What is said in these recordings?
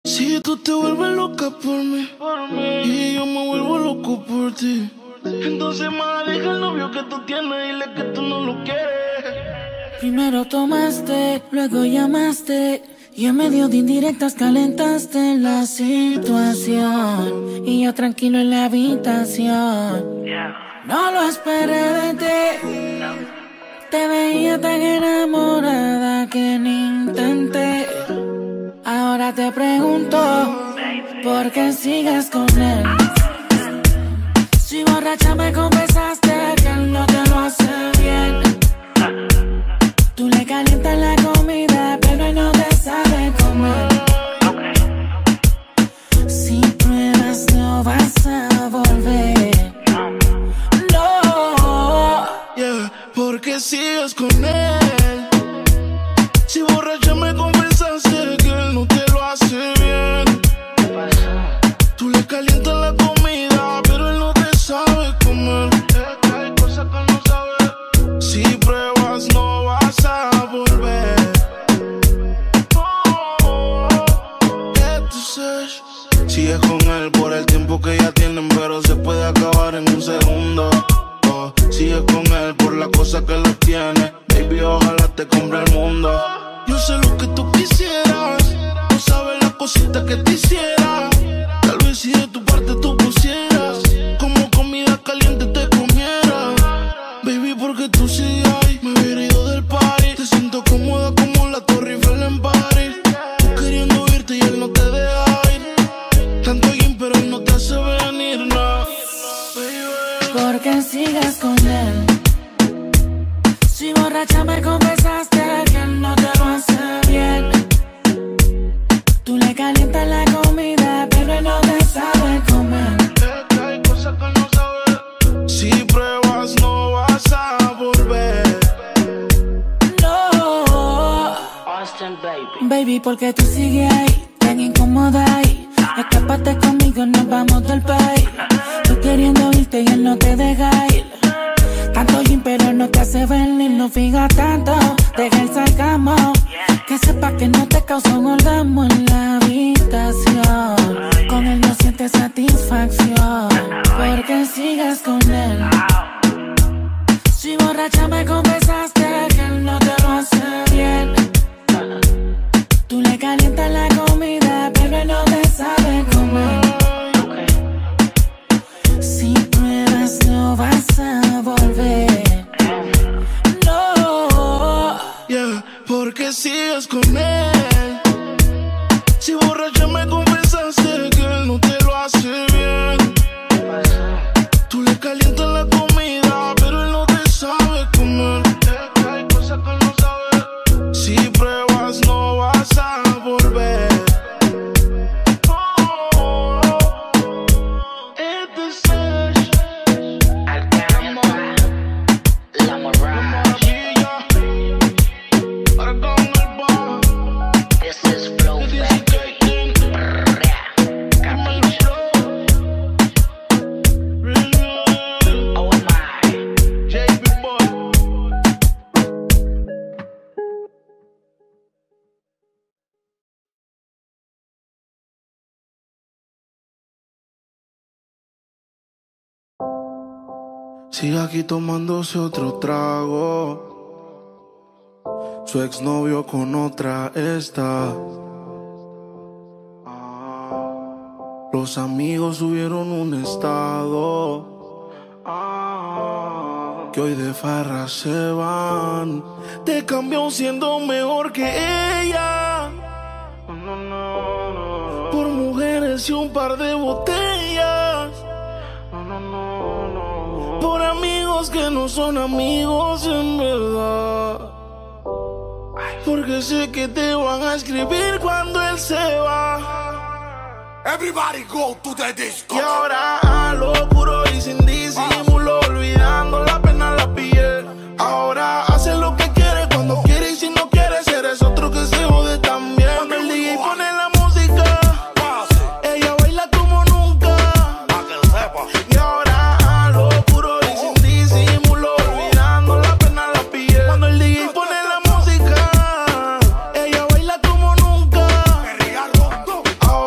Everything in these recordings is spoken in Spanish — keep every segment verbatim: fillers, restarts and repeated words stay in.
Si tú te vuelves loca por mí, por mí, y yo me vuelvo loco por ti, entonces más deja el novio que tú tienes, dile que tú no lo quieres. Primero tomaste, luego llamaste, y en medio de indirectas calentaste la situación, y yo tranquilo en la habitación. No lo esperé de ti, te veía tan enamorada que ni intenté. Ahora te pregunto, ¿por qué sigues con él? Si borracha me confesaste que él no te lo hace bien. Tú le calientas la comida, pero él no te sabe comer. Si pruebas no vas a volver. No. Yeah, ¿por qué sigues con él? Si borracha me confesaste que él no te lo hace bien. Tú le calientas la comida, pero él no te sabe comer. Es que hay cosas que no sabe. Si pruebas no vas a volver. Oh, entonces sigues con él por el tiempo que ya tienen, pero se puede acabar en un segundo. Oh, sigues con él por la cosa que lo tiene. Baby, ojalá te compre el mundo. Yo sé lo que tú quisieras, no sabes las cositas que te hiciera. Tal vez si de tu parte tú pusieras, como comida caliente te comiera. Baby, porque tú sigues ahí, me hubiera ido del party. Te siento cómoda como la Torre Eiffel en París. Tú queriendo irte y él no te deja ir. Tanto gym pero él no te hace venir, no. Baby, ¿por qué sigues con él? Si borracha me confesaste que él no te lo hace bien. Tú le calientas la comida, pero él no te sabe comer. es que hay cosas que no sabes. Si pruebas no vas a volver. No. Austin, baby. Baby, porque tú sigues ahí, tan incómoda ahí. Escápate conmigo, nos vamos del país. Tú queriendo irte y él no te deja ir. Tanto gym pero no te hace venir, no fija tanto, deja el sarcasmo. Que sepa que no te causa un orgasmo en la habitación. Con él no sientes satisfacción, porque sigues con él. Si borracha me confesaste que él no te lo hace bien. Tú le calientas la comida, pero él no te sabe comer. Si pruebas no vas a volver. No. Yeah, ¿por qué sigues con él? Si borracha me confesaste que él no te lo hace bien. Tú le calientas la comida, pero él no te sabe comer. Es que hay cosas que no sabes. Si pruebas no vas a volver. Oh, este es La Mirage. Ahora con el bar. This is Flow Factory. Capiche. Oh my. J B Boy. Sigue aquí tomándose otro trago. Su exnovio con otra está. Ah, los amigos subieron un estado. Ah, que hoy de farra se van. Te cambió siendo mejor que ella. No, no, no. Por mujeres y un par de botellas. No, no, no, no. Por amigos que no son amigos en verdad. Porque sé que te van a escribir cuando él se va. Everybody go to the disco. Y ahora a lo puro y sin disimulo, olvidando la pena la piel. Ahora hace lo que quiere cuando quiere y si no quiere, eres otro que se jode también. Cuando el D J pone la música, ella baila como nunca. Y ahora a lo puro y sin disimulo, olvidando la pena la piel. Cuando el D J pone la música, ella baila como nunca. Ahora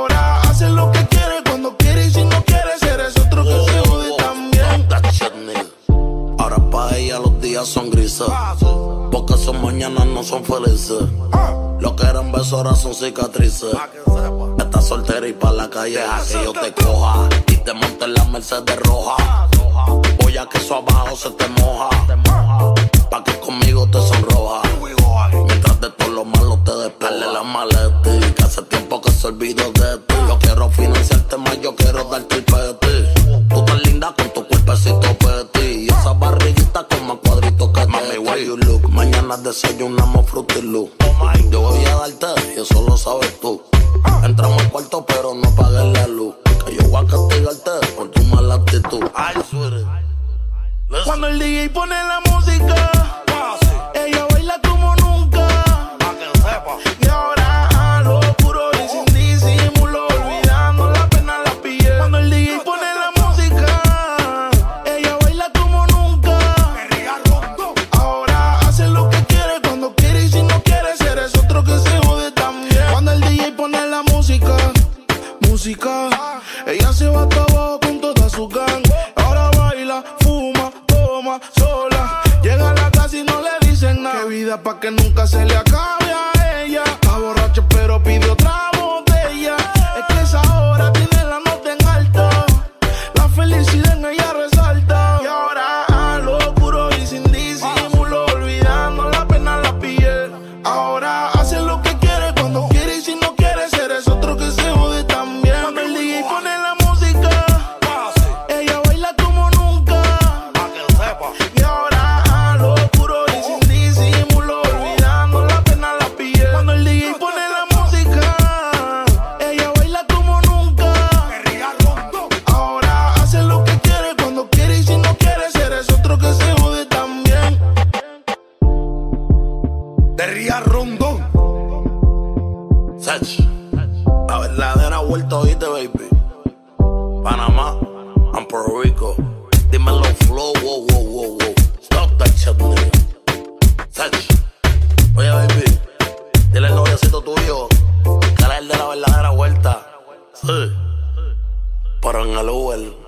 son felices. Lo que eran besos ahora son cicatrices. Estás soltera y pa' la calle deja que yo te coja y te monte en la Mercedes roja. Voy a que eso abajo se te moja, pa' que conmigo te sonroja. Mientras de todo lo malo te despele la maleta, que hace tiempo que se olvidó de ti. Yo quiero financiarte más, yo quiero darte el peti. Tú tan linda con tu cuerpecito peti y esa barriguita con más cuadritos que mami, why you look. Mañana desayunamos Fruity Loop. Yo voy a darte y eso lo sabes tú. Entramos al cuarto pero no apagues la luz, que yo voy a castigarte por tu mala actitud. Ay, suerte. Cuando el D J pone la música, ella baila como nunca. Y ahora a lo puro y sin disimulo, olvidando la pena la piel. Cuando el D J pone la música, ella baila como nunca. Ahora hace lo que quiere, cuando quiere y si no quiere, si eres otro que se jode también. Cuando el D J pone la música, música, ella se va hasta abajo con toda su gang. Ahora baila, fuma, toma, sola. Llega a la casa y no le dicen nada. Qué vida pa' que nunca se le acabe a ella. Está borracho pero pide otra botella. Es que esa hora tiene la nota en alto. La felicidad en ella resalta. Y ahora a lo puro y sin disimulo, olvidando la pena la piel. Ahora hace lo que quiere, cuando quiere y si no quiere, si eres otro que se jode también. Cuando el D J pone la música, ella baila como nunca. Y ahora a lo puro y sin disimulo, olvidando la pena la piel. Cuando el D J pone la música, ella baila como nunca. Ahora hace lo que quiere, cuando quiere y si no quiere, si eres otro que se jode también. De Ría Rondón. Sech, la verdadera vuelta, oíste, baby. Panamá, and Puerto Rico. Dímelo, flow, wow, wow, wow, wow. Stop that shit, nigga. Sech, oye, baby, dile al noviocito tuyo que él es el de la verdadera vuelta. Sí, pero en el Uber.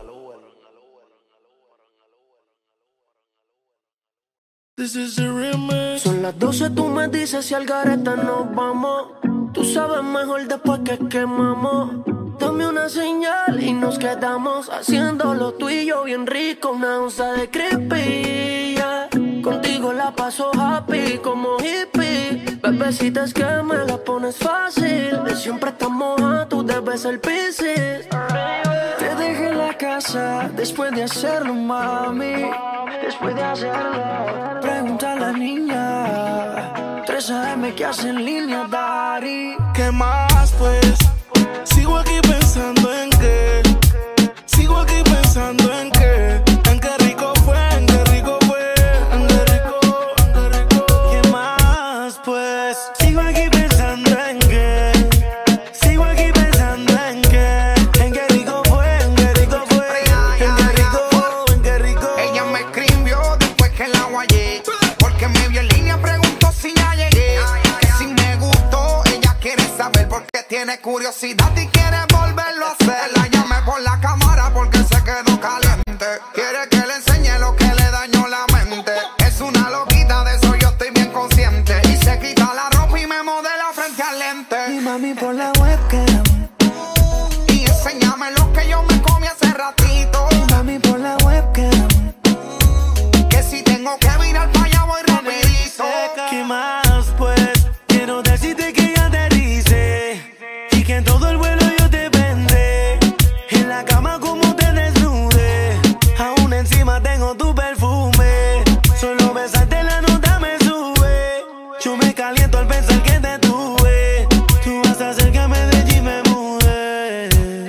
This is a remix. Son las doce, tú me dices si al gareta nos vamos. Tú sabes mejor después que quemamos. Dame una señal y nos quedamos haciéndolo tú y yo bien rico. Una onza de creepy, yeah. Contigo la paso happy como hippie. Bebecita es que me la pones fácil. De siempre estamos a tú debes ser Piscis. Te dejé en la casa después de hacerlo, mami. Después de hacerlo, pregunta a la niña. tres A M que hace en línea, Dari. ¿Qué más pues? Sigo aquí pensando en qué. Sigo aquí pensando en qué. En qué rico fue, en qué rico fue. En qué rico, en qué rico. ¿Qué más pues? Sigo aquí pensando en qué. Sigo aquí pensando en qué. En qué rico fue, en qué rico fue. En qué rico, en qué rico. Ella me escribió después que la guayé, porque me vio en línea, preguntó si ya llegué. Que si me gustó, ella quiere saber por qué tiene curiosidad y quiere volverlo a hacer. La llamé por la cámara porque se quedó caliente. Quiere que le enseñe lo que le dañó la mente. Es una loquita, de eso yo estoy bien consciente. Y se quita la ropa y me modela frente al lente. Y mami por la webcam. Y enséñame lo que yo me comí hace ratito. Y mami por la webcam. Que si tengo que virar para allá voy rapidito. ¿Qué más pues? Quiero decirte que ya te dice y que en todo el vuelo yo te vendré. En la cama como te desnude, aún encima tengo tu perfume. Solo besarte la nota me sube. Yo me caliento al pensar que te tuve. Tú vas a hacer que me deje y me mude.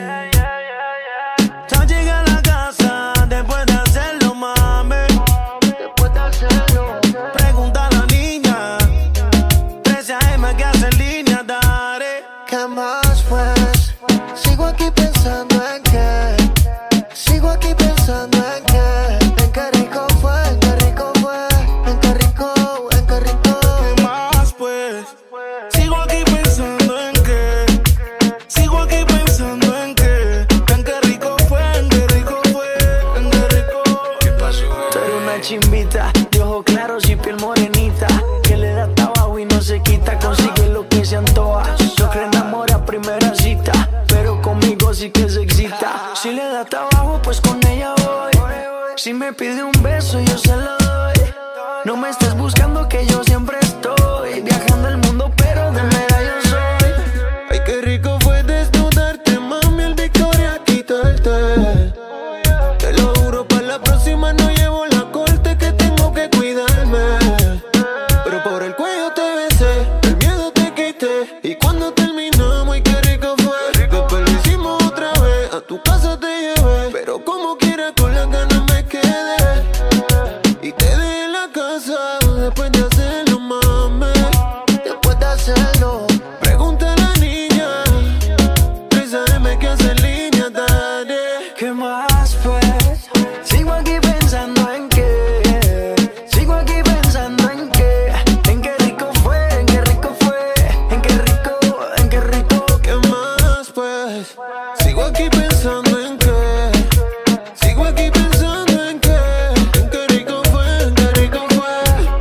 Ya llegué a la casa después de hacerlo, mami. Después de hacerlo, Pregunta a la niña. tres A M que hace en línea, Dari. ¿qué más pues? parasita, pero conmigo sí que se excita. Si le da trabajo, pues con ella voy. Si me pide un beso, yo se lo doy. No me estés buscando, que yo siempre estoy viajando el mundo, pero de mera yo soy. Ay, qué rico fue desnudarte, mami, el Victoria quitarte. Te lo juro, para la próxima no llevo la corte, que tengo que cuidarme. Pero por el cuello te besé, el miedo te quité. Y cuando terminamos, ay, qué rico fue. Después lo hicimos otra vez, a tu casa te llevé. Pero como quiera con las ganas me quedé. Y te dejé en la casa después de hacerlo, mami. Después de hacerlo, pregunta a la niña. tres A M que hace en línea, dale. ¿Qué más pues? Sigo aquí pensando en qué. Sigo aquí pensando en qué. En qué rico fue, en qué rico fue. En qué rico, en qué rico. ¿Qué más pues? Sigo aquí pensando en qué. Sigo aquí pensando en qué. En qué rico fue, en qué rico fue.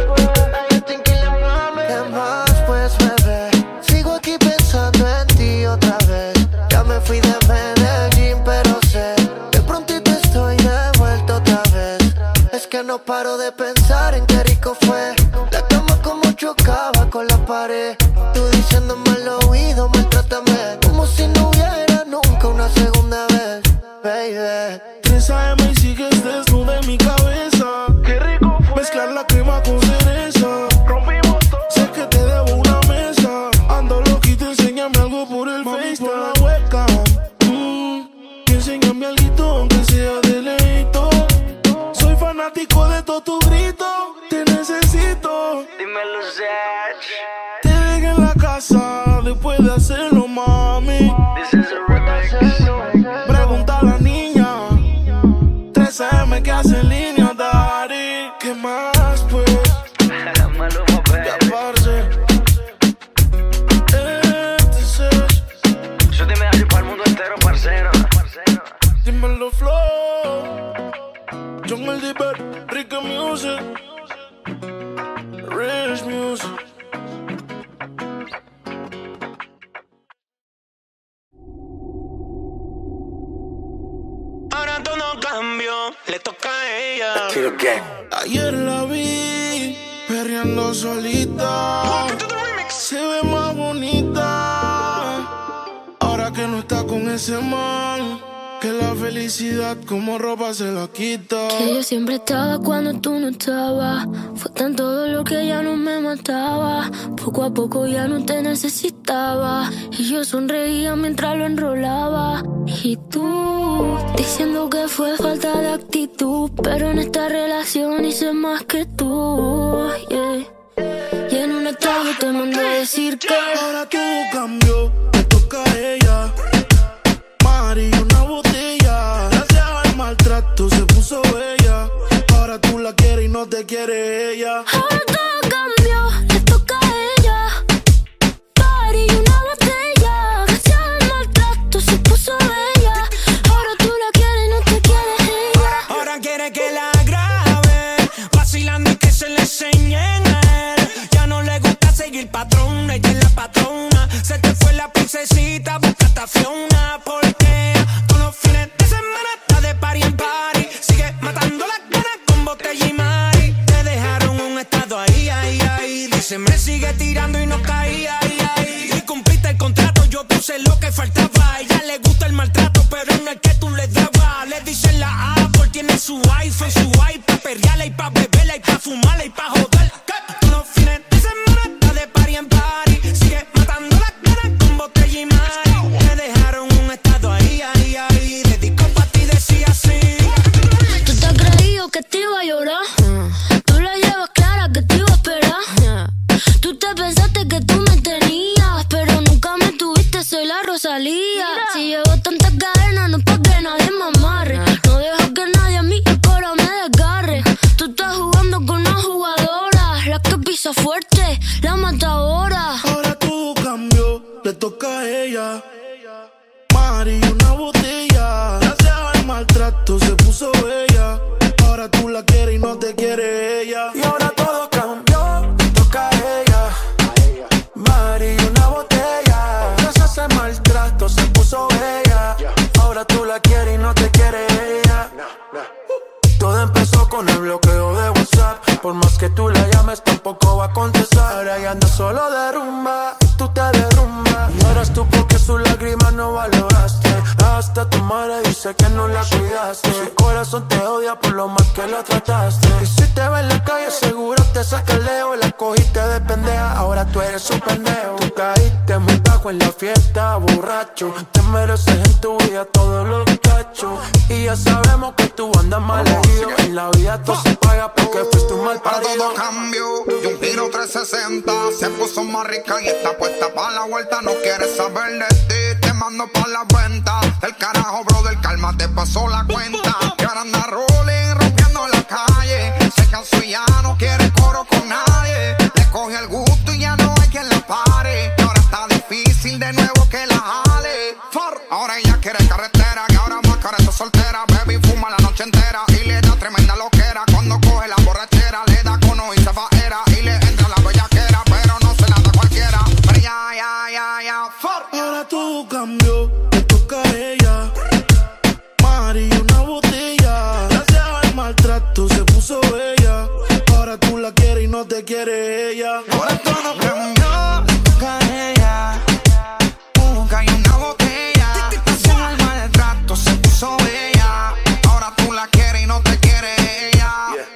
¿Qué más pues, bebé? Sigo aquí pensando en ti otra vez. Ya me fui de Medellín, pero sé de prontito estoy de vuelta otra vez. Es que no paro de pensar en qué rico fue. La cama como chocaba con la pared. Tú diciéndome al oído, maltrátame como si no hubiera nunca una segunda vez, baby. tres A M y sigues desnuda en mi cabeza. Qué rico fue mezclar la crema con cereza. Rompimos todo. Sé que te debo una mesa. Ando loquito, enséñame algo por el Face, por la webcam. Mm, enséñame algo aunque sea de leito. Soy fanático de todo tu grito. Te necesito. Dímelo, Sach. Te dejé en la casa después de hacerlo, mami. This is a remix. Pregunta a la niña. tres A M que hace en línea, daddy. ¿Qué más pues? Maluma, Ya parce. Este es Yo te me hago para el mundo entero, parcero. Dímelo flow. John el Dipper, Ricky Music, Rich Music. Ahora todo cambió, le toca a ella. Ayer la vi perreando solita. Se ve más bonita ahora que no está con ese man. Que la felicidad como ropa se la quita. Que yo siempre estaba cuando tú no estabas. Fue tanto dolor que ya no me mataba. Poco a poco ya no te necesitaba. Y yo sonreía mientras lo enrolaba. Y tú, diciendo que fue falta de actitud. Pero en esta relación hice más que tú, yeah. Y en un estado te mandé a decir que ahora todo cambió, le toca a ella. Mari, una botella. Gracias al maltrato se puso bella. Ahora tú la quieres y no te quiere ella. ahora todo cambió, le toca a ella. Party y una botella. Gracias al maltrato se puso bella. Ahora tú la quieres y no te quiere ella. Ahora quiere que la grabe, vacilando y que se le enseñen a él. Ya no le gusta seguir patrón, ella es la patrona. Se te fue la princesita, busca a Fiona. Porque todos los fines de semana está de party en party. Sigue matando las ganas con botella y mari. Te dejaron un estado ahí, ahí, ahí. Dice me sigue tirando y no caía, ahí, ahí. Y cumpliste el contrato, yo puse lo que faltaba. A ella le gusta el maltrato, pero no el que tú le dabas. Le dicen la Apple, tiene su iPhone, su iPad, perreala y pa' beberla y pa' fumarla y pa' joder. Todos los fines de semana está de party en party. Sigue matando las ganas con botella y mari. Te dejaron un estado ahí, ahí, ahí. Dedicó pa' ti, decía así. Tú te has creído que te iba a llorar. Tú la llevas clara que te iba a esperar. Tú te pensaste que tú me tenías, pero nunca me tuviste, soy la Rosalía. Si llevo tantas cadenas no es pa' que nadie me amarre. No dejo que nadie a mí el cora me desgarre. Tú estás jugando con una jugadora, la que pisa fuerte, la matadora. Ahora todo cambió, le toca a ella. Mari, una botella. Gracias al maltrato se puso bella. Ahora tú la quieres y no te quiere ella. Y ahora todo cambió, le toca a ella. Mari, una botella. Gracias al maltrato maltrato se puso bella. Ahora tú la quieres y no te quiere ella. Todo empezó con el bloqueo de WhatsApp. Por más que tú la llames tampoco va a contestar. Ahora ya anda solo de rumba, tú te derrumbas. No eras tú porque sus lágrimas no valoraste. Hasta tu madre dice que no la cuidaste. Su corazón te odia por lo mal que la trataste. Y si te ve en la calle seguro te saca el leo. La cogiste de pendeja, ahora tú eres un pendejo. Tú caíste muy bajo en la fiesta, borracho. Te mereces en tu vida todos los cachos. Y ya sabemos que tú andas mal herido. En la vida todo se paga porque fuiste un mal parido. Para todo cambio y un giro trescientos sesenta. Se puso más rica y está puesta para la vuelta. No quieres saber de ti, te mando pa' la venta. El carajo, brother, calma, te pasó la cuenta. Que ahora anda rolling, rompiendo la calle. Se cansó y ya no quiere coro con nadie. Le coge el gusto y ya no hay quien la pare. Y ahora está difícil de nuevo que la jale. Ahora ella quiere carretera, que ahora más cara está soltera. Baby fuma la noche entera y le da tremenda loquera. Cuando coge la borrachera, le da cono y se faera. Y le entra la bellaquera, pero no se la da cualquiera. Pero ya, ya, ya, ya, for. Ahora todo cambió, te toca a ella. Mari, una botella. Gracias al maltrato se puso bella. Ahora tú la quieres y no te quiere ella. Ahora todo cambió, te toca a ella. Nunca hay una botella. Gracias al maltrato se puso bella. Ahora tú la quieres y no te quiere ella.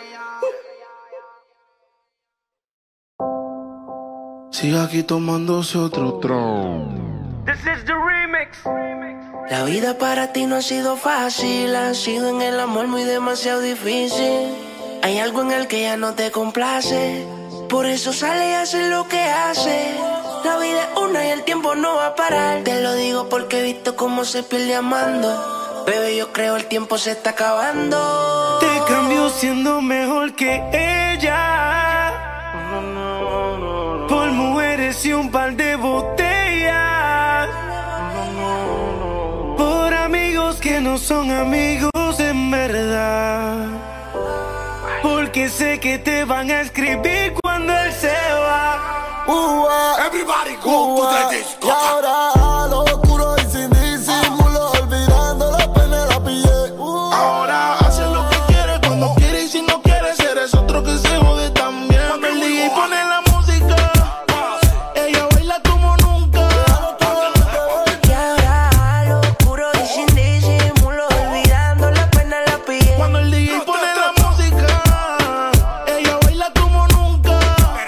Sigue aquí tomándose otro tron. This is the remix. La vida para ti no ha sido fácil, ha sido en el amor muy demasiado difícil. Hay algo en el que ya no te complace, por eso sale y hace lo que hace. La vida es una y el tiempo no va a parar. Te lo digo porque he visto cómo se pierde amando. Bebé, yo creo el tiempo se está acabando. Te cambió siendo mejor que ella, por mujeres y un par de botellas, por amigos que no son amigos en verdad, porque sé que te van a escribir cuando él se va. Uh, Everybody go to the disco. Y ahora a lo oscuro y sin disimulo, olvidando la pena la pillé. Uh, Ahora haces lo que quieres cuando quieres y si no quieres eres otro que se jode también. Cuando el D J pone la música, ella baila como nunca. Y ahora a lo oscuro y sin disimulo, olvidando la pena la pillé. Cuando el D J pone la música, ella baila como nunca.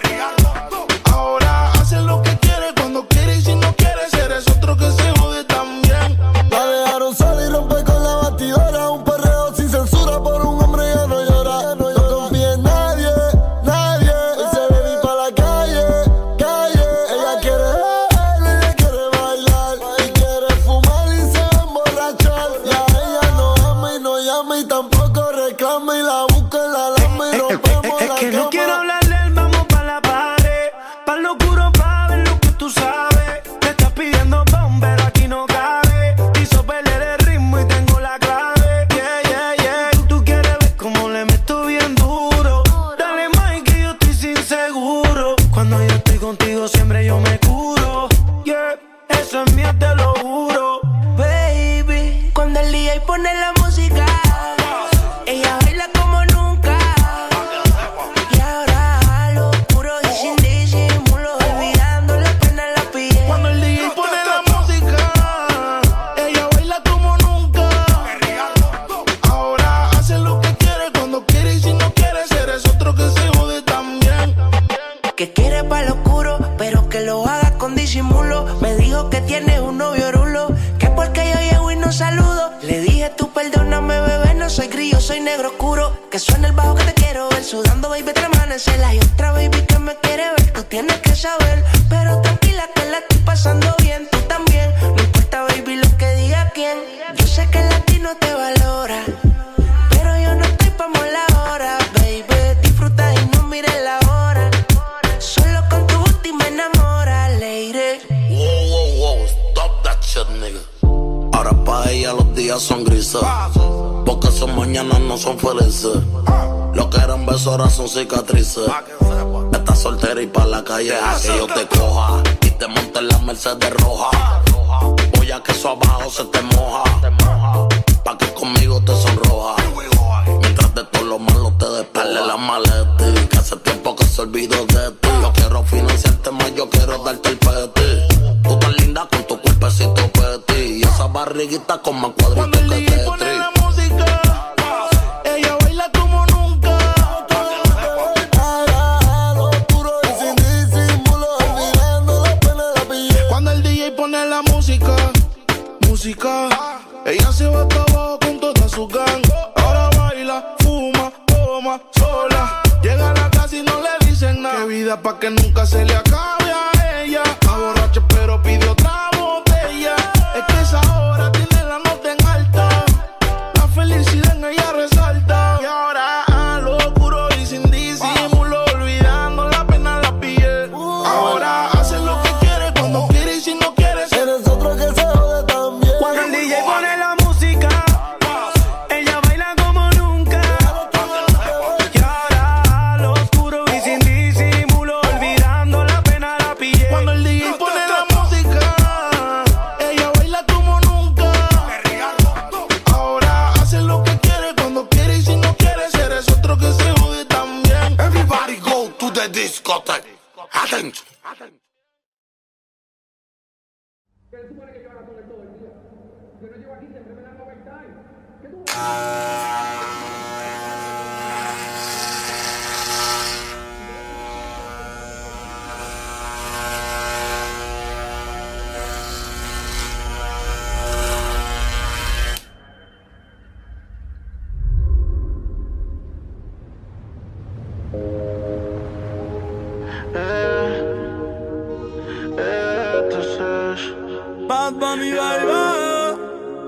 Ahora haces lo que quieres cuando quieres y si no quieres eres otro que se jode también. la dejaron sola y rompe con la batidora. Un perreo sin censura por un hombre ya no llora. No confía en nadie, nadie. Hoy se bebe pa' la calle, calle. Ella quiere beber, ella quiere bailar y quiere fumar y se va a emborrachar. Ya ella no ama y no llama y tampoco reclama y la busca en la lama y rompemos Es la que no cama. quiero hablarle, vamos pa' la pared, pa' lo oscuro pa' ver lo que tú sabes. Me estás pidiendo pon, pero aquí no cabe. Hizo perder el ritmo y tengo la clave. Yeah, yeah, yeah. Tú quieres ver cómo le meto bien duro. Dale más que yo estoy sin seguro. Cuando yo estoy contigo siempre yo me curo. Yeah, eso es mío, te lo juro. Baby, cuando el D J pone la música, ella baila como nunca. Y ahora a lo oscuro y sin disimulo, olvidando la pena la pillé. Cuando el D J pone la música, ella baila como nunca. Ahora haces lo que quieres cuando quieres y si no quieres eres otro que se jode también. Que quiere pa' lo oscuro, pero que lo haga con disimulo. Me dijo que tiene un novio rulo, que porque yo llego y no saludo. Le dije tú perdóname bebé, no soy grillo, soy negro oscuro. Que suena el bajo que te quiero ver, sudando baby te amanecer. Hay otra baby que me quiere ver, tú tienes que saber. Pero tranquila que la estoy pasando bien, tú también. No importa baby lo que diga quién. Yo sé que el latino te valora, pero yo no estoy pa' mola ahora. Baby, disfruta y no mires la hora. Solo con tu booty me enamora, lady. Wow, wow, wow, stop that shit, nigga. Ahora pa' ella los días son grises, porque son mañanas no son felices. Lo que eran besos ahora son cicatrices. Estás soltera y pa' la calle deja que yo te coja y te monte en la Mercedes roja. Voy a ya que eso abajo se te moja. Pa' que conmigo te sonroja. Mientras de todo lo malo te despele la maleta. Que hace tiempo que se olvidó de ti. Yo quiero financiarte más, yo quiero darte el peti. Tú tan linda con tu cuerpecito peti. Y esa barriguita con más cuadritos que Tetris. Cuando el D J pone la música, ella baila como nunca. A lo oscuro y sin disimulo, olvidando la pena la pillé. Cuando el D J pone la música, música, ella se va hasta abajo con toda su gang. Ahora baila, fuma, toma, sola. Llega a la casa y no le dicen nada. Qué vida pa' que nunca se le acabe a ella. Está borracha pero pide otra botella. Es que esa hora tiene la nota en alta. La felicidad en ella resalta. Y ahora a lo oscuro y sin disimulo, olvidando la pena la pillé. Ahora hace lo que quiere, cuando quiere y si no quiere. Eres otro que se jode también. Cuando el D J pone la música, ella baila como nunca. Y ahora a lo oscuro y sin disimulo, olvidando la pena la pillé. Cuando el D J pone la música, ella baila como nunca. Ahora hace lo que quiere, cuando quiere y si no quiere. Eres otro que se jode también. Everybody go to the discotheque. Attention. Bad Bunny, baby.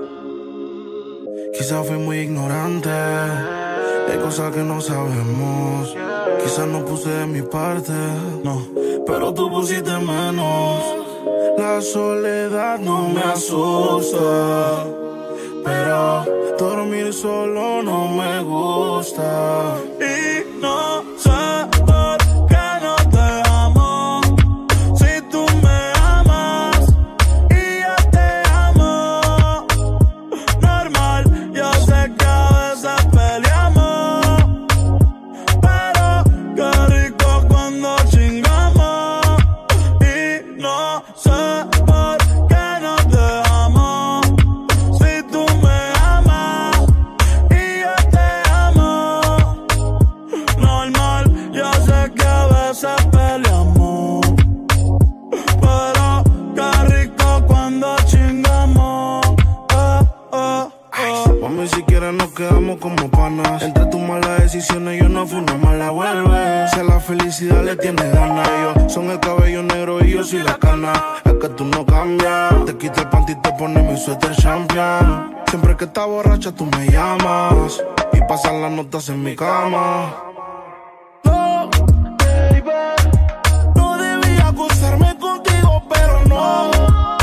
Quizás fui muy ignorante, hay cosas que no sabemos. Quizás no puse de mi parte, no, pero tú pusiste menos. La soledad no me asusta, pero dormir solo no me gusta. Y no sé por qué no te amo, si tú me amas y yo te amo. Normal, yo sé que a veces peleamos, pero qué rico cuando chingamos. Y no sé por qué no te amo, si tú me amas y yo te amo. Normal, yo sé que a veces peleamos, pero qué rico cuando chingamos. Eh, eh, eh. Mami, si quieres nos quedamos como panas. Entre tus malas decisiones yo no fui una mala vuelve. Si a la felicidad le tienes ganas, ellos son el cabello negro y yo soy la cana. Es que tú no cambias, te quito el panty y te pones mi suéter champion. Siempre que estás borracha tú me llamas y pasan las notas en mi cama. No, baby, no debía acostarme contigo, pero no.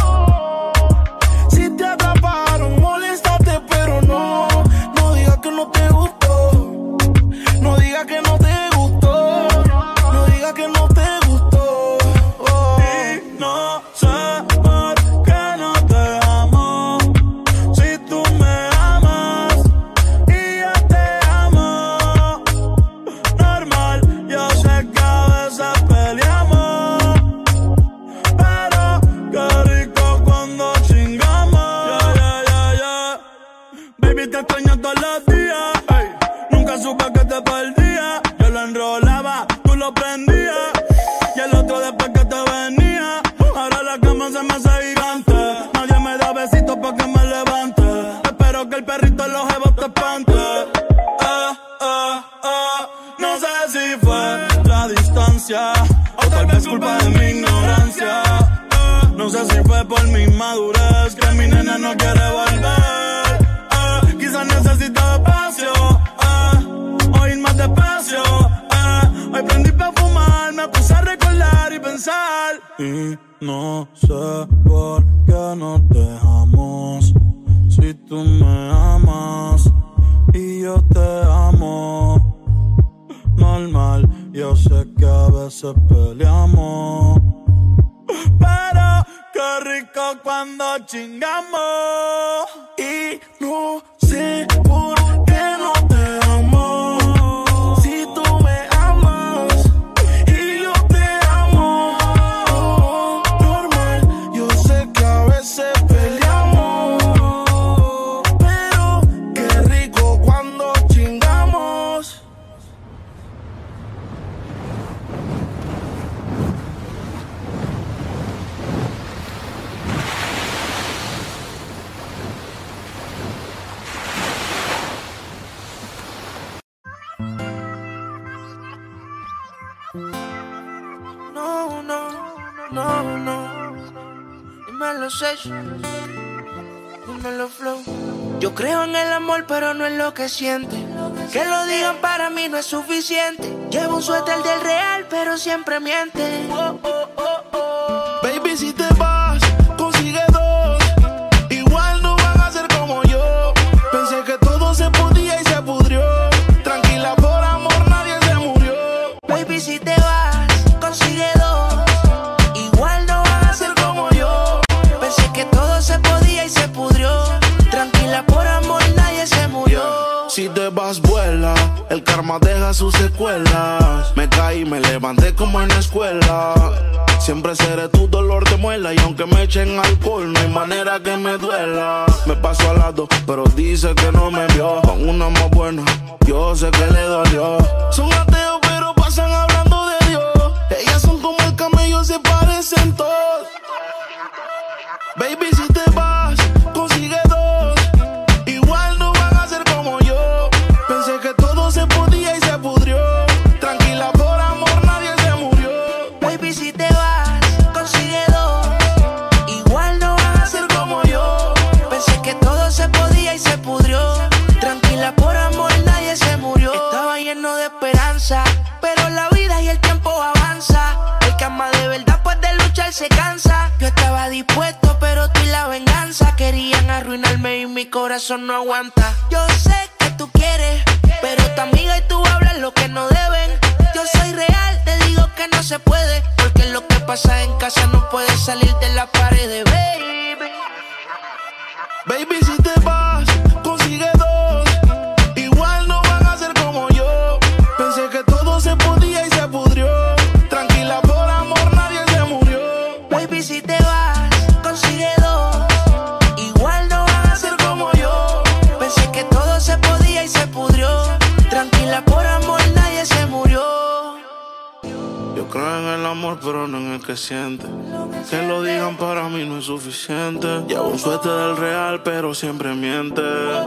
Si te atraparon, moléstate, pero no. No digas que no te gustó, no digas que no te gustó, no digas que no te gustó. Oh. Y no sé por qué no te amo, si tú me amas y yo te amo. Normal, yo sé que a veces peleamos, pero qué rico cuando chingamos. Yeah, yeah, yeah, yeah. Baby, te extraño todos los días. Ey, nunca supe que te perdía. Yo lo enrolaba, tú lo prendías, y el otro después que te venía. Ahora la cama se me hace gigante, nadie me da besitos pa' que me levante. Espero que el perrito en los jebos te espante. Eh, eh, eh. No sé si fue la distancia o tal vez culpa de mi ignorancia. Eh, no sé si fue por mi inmadurez que mi nena no quiere volver. Eh, quizás necesita espacio, eh, o ir más despacio. Eh, hoy prendí pa' fumar, me puse a recordar y pensar. Y no sé por qué no te dejamos, si tú me amas y yo te amo. Normal, yo sé que a veces peleamos, pero qué rico cuando chingamos. Y no sé por qué no te amo. Si tú me amas y yo te amo. Normal, yo sé que a veces peleamos, pero qué rico cuando chingamos. No, no, no, no. Dímelo, Sesh. Dímelo, Flow. Yo creo en el amor, pero no en lo que siente. Que lo digan para mí no es suficiente. Llevo un suéter del real, pero siempre miente. Oh, oh, oh, oh. Baby, si te vas, consigue dos. Igual no van a ser como yo. Pensé que todo se podía y se pudrió. Tranquila, por amor nadie se murió. Baby, si te vas, consigue dos. Igual no van a ser como yo. Pensé que todo se podía y se pudrió. Tranquila, por amor nadie se murió. Si te vas, vuela. El karma deja sus secuelas. Me caí, me levanté como en la escuela. Siempre seré tu dolor de muela. Y aunque me echen alcohol, no hay manera que me duela. Me paso al lado, pero dice que no me vio. Con una más buena, yo sé que le dolió. Son ateos, pero pasan hablando de Dios. Ellas son como el camello, se parecen todos. Baby, si te vas, consigue dos. Igual no van a ser como yo. Pensé que todo se podía y se pudrió. Tranquila, por amor nadie se murió. Baby, si te vas, consigue dos. Igual no van a ser como yo. Pensé que todo se podía y se pudrió. Tranquila, por amor nadie se murió. Estaba lleno de esperanza, pero la vida y el tiempo avanza. El que ama de verdad pues de luchar se cansa. Yo estaba dispuesto, pero tú y la venganza querían arruinarme y mi corazón no aguanta. Yo sé que tú quieres, pero tu amiga y tú hablan lo que no deben. Yo soy real, te digo que no se puede, porque lo que pasa en casa no puede salir de la pared, baby. Baby, si te vas, consigue dos. Igual no van a ser como yo. Pensé que todo se podía y se pudrió. Tranquila, por amor nadie se murió. Baby, si te vas, consigue dos. Igual no van a ser como yo. Pensé que todo se podía y se pudrió. Tranquila, por amor nadie se murió. Yo creo en el amor, pero no en el que siente. Que lo digan para mí no es suficiente. Llevo un suéter del real, pero siempre miente.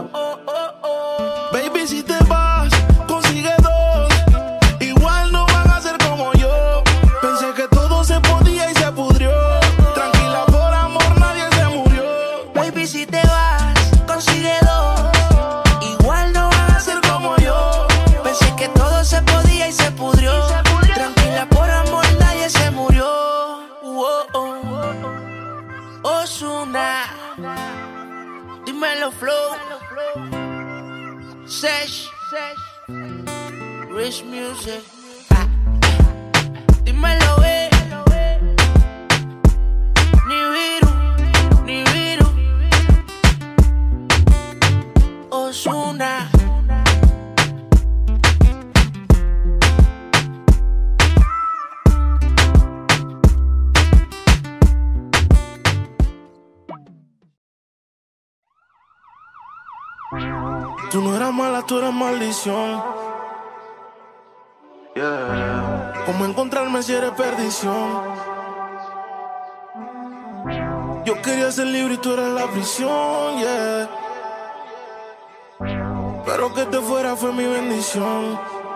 Baby, si te vas, consigue dos. Igual no van a ser como yo. Pensé que todo se podía y se pudrió. Tranquila, por amor nadie se murió. Baby, si te vas, consigue dos. Igual no van a ser como yo. Pensé que todo se podía y se pudrió. Tranquila, por amor nadie se murió. Oh, oh. Ozuna, dímelo, Flow. Sesh, Rich Music. Ah. Dímelo, eh. Nibiru, Nibiru. Ozuna. Tú no eras mala, tú eras maldición. Yeah. ¿Cómo encontrarme si eres perdición? Yo quería ser libre y tú eras la prisión, yeah. Pero que te fuera fue mi bendición.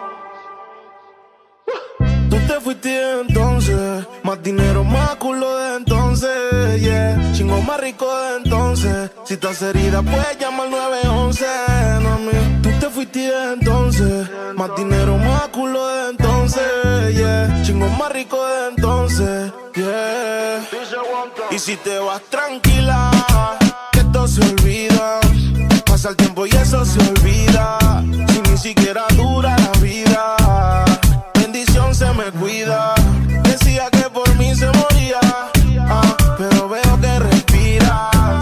Tú te fuiste entonces, más dinero, más culo de entonces, yeah. Chingo más rico de entonces. Si estás herida, puedes llamar nueve once, mami. Tú te fuiste entonces, más dinero, más culo de entonces, yeah. Chingo más rico de entonces, yeah. Y si te vas tranquila, que esto se olvida. Pasa el tiempo y eso se olvida. Si ni siquiera dura la vida, bendición se me cuida. Decía que por mí se moría, ah, pero veo que respira.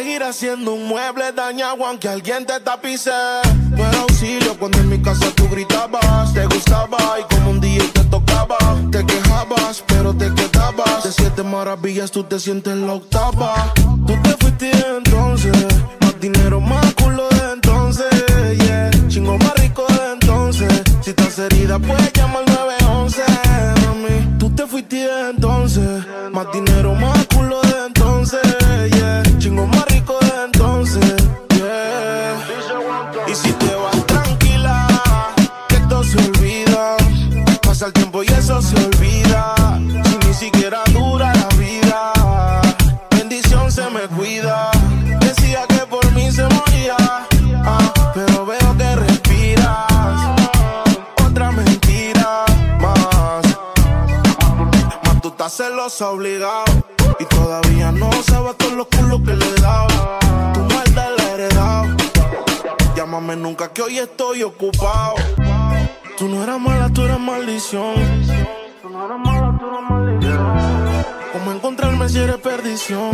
seguir haciendo un mueble dañado aunque alguien te tapice. No era auxilio cuando en mi casa tú gritabas. Te gustaba y como un día te tocaba. Te quejabas pero te quedabas. De siete maravillas tú te sientes la octava. Tú te fuiste entonces, más dinero, más culo de entonces, yeah. Chingo más rico de entonces. Si estás herida puedes llamar al nueve once, mami. Tú te fuiste entonces, más dinero, más culo de entonces, yeah. Chingo más rico de entonces, yeah. Y si te vas tranquila, que esto se olvida. Pasa el tiempo y eso se olvida. Si ni siquiera dura la vida, bendición se me cuida. Decía que por mí se moría, ah, pero veo que respiras. Otra mentira más. Más tú estás celosa obligado y todavía no sabes todos los culos que le he dado. Tu maldad la he heredado. Llámame nunca que hoy estoy ocupado. Tú no eras mala, tú eras maldición. Tú no eras mala, tú eras maldición. ¿Cómo encontrarme si eres perdición?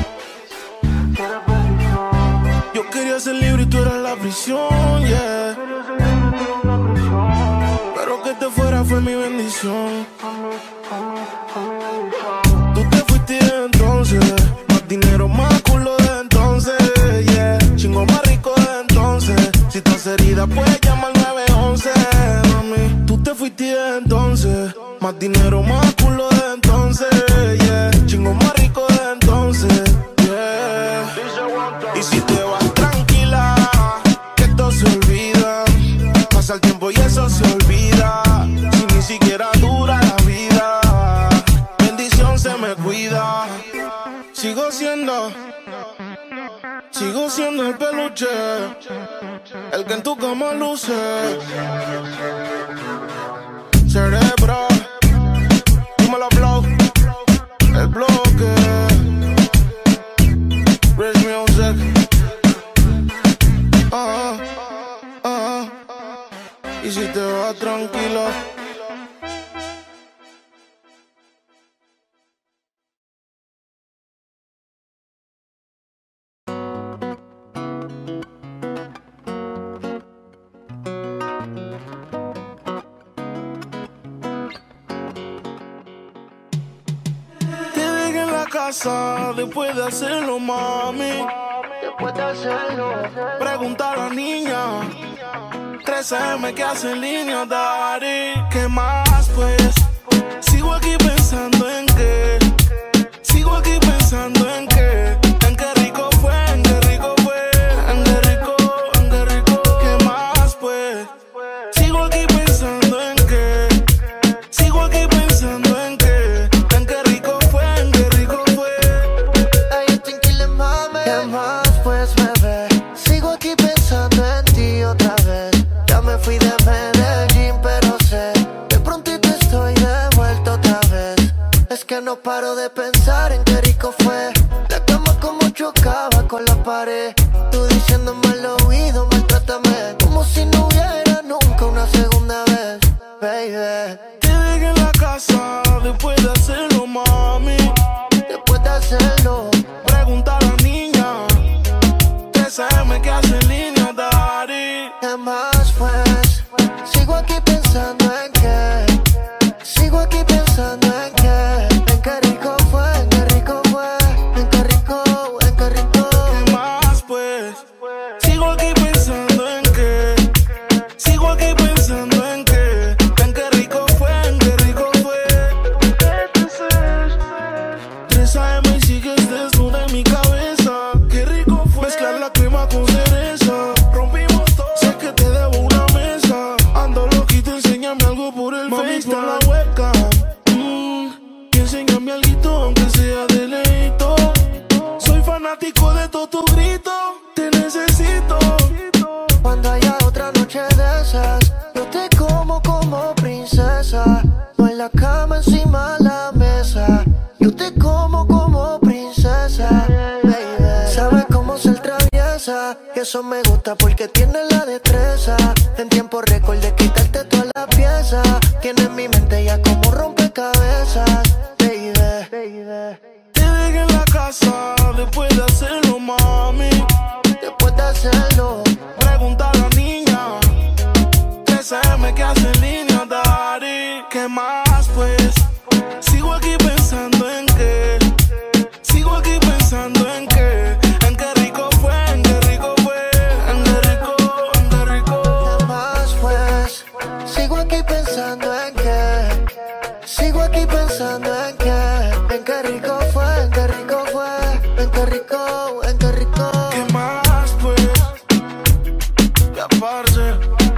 Yo quería ser libre y tú eras la prisión, yeah. Pero que te fuera fue mi bendición. Tú te fuiste entonces, más dinero, más culo de entonces, yeah. Chingo más rico de entonces. Si estás herida puedes llamar al nueve once, mami. Tú te fuiste entonces, más dinero, más culo de entonces, yeah. Chingo más rico de entonces, yeah. Y si te vas tranquila, que esto se olvida. Pasa el tiempo y eso se olvida. Si ni siquiera dura la vida, bendición se me cuida. Sigo siendo, sigo siendo el peluche, el que en tu cama luce. Cerebro, dímelo blow, el bloque. Rich music. Ah, ah, y si te vas tranquilo. Casa, después de hacerlo, mami. Después de hacerlo, pregunta a la niña. tres eme que hace en línea, daddy. ¿Qué más, pues? Sigo aquí pensando en qué. Sigo aquí pensando en qué. En qué rico fue, en qué rico fue. En qué rico, en qué rico. ¿Qué más, pues? Sigo aquí pensando en qué. Sigo aquí pensando en qué. otra vez. Ya me fui de Medellín, pero sé de prontito estoy de vuelta otra vez. Es que no paro de pensar en qué rico fue. La cama como chocaba con la pared. Tú diciéndome al oído, maltrátame como si no hubiera nunca una segunda vez, baby. Te dejé en la casa después de hacerlo, mami. Después de hacerlo, pregunta a la niña. tres eme que hace en línea, daddy. ¿qué más pues? Sigo aquí pensando en qué. Sigo aquí pensando en qué. En qué rico fue, en qué rico fue. En qué rico, en qué rico. ¿Qué más pues? Sigo aquí pensando en qué. Sigo aquí pensando en qué. En qué rico fue, en qué rico fue. tres eme y sigues desnuda en mi cabeza. Qué rico fue. Mezclar la crema con cereza. Rompimos todo. Sé que te debo una mesa. Ando loquito, enséñame algo por el Face, por la webcam. Mm, y enséñame algo aunque sea de leito. Soy fanático de todo tu grito. Te necesito. Cuando haya otra noche de esas, yo te como como princesa. No en la cama, encima de la mesa. Yo te como como princesa, baby. Sabes cómo ser traviesa, y eso me gusta porque tienes la destreza. En tiempo récord de quitarte todas las piezas. Tienes mi mente ya como rompecabezas, baby. Te dejé en la casa después de hacerlo, mami. ¿Qué más pues? Sigo aquí pensando en qué. Sigo aquí pensando en qué. En qué rico fue, en qué rico fue. En qué rico, en qué rico. ¿Qué más pues? Sigo aquí pensando en qué. Sigo aquí pensando en qué. En qué rico fue, en qué rico fue. En qué rico, en qué rico. ¿Qué más pues? Ya parce.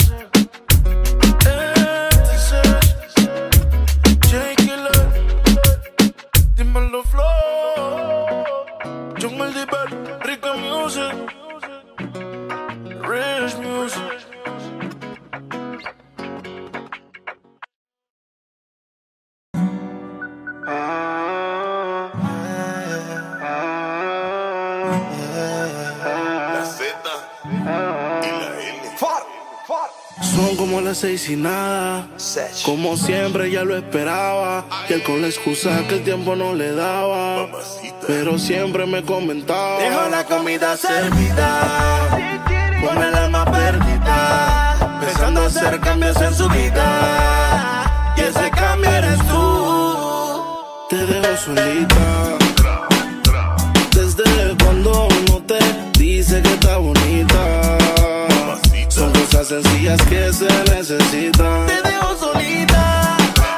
Son como las seis y nada. Como siempre ya lo esperaba. Y él con la excusa que el tiempo no le daba. Pero siempre me comentaba. Dejo la comida servida, con el alma perdida, pensando hacer cambios en su vida. Y ese cambio eres tú. Te dejo solita. Desde cuando no te dice que está bonita. Son cosas sencillas que se necesitan. Te dejo solita.